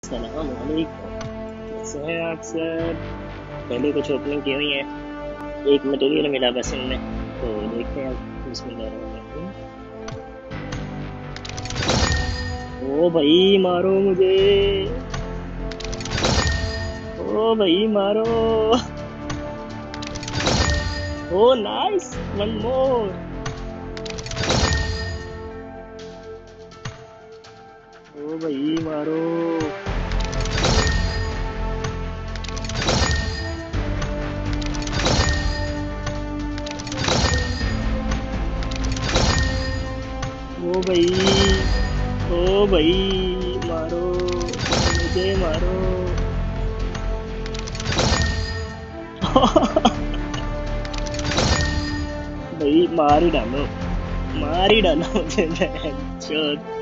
सलाम वालेकुम। कैसे हैं आप सर? पहले कुछ ओपनिंग की हुई है, एक मटेरियल मिला बस इनमें, तो देखते हैं अब बिस्मिल्लाह। ओ भाई मारो मुझे, ओ भाई मारो। ओ नाइस, वन मोर। ओ भाई मारो, ओ भाई, ओ भाई मारो, मुझे मारो। भाई मार ही डालो, मार ही डालो मुझे।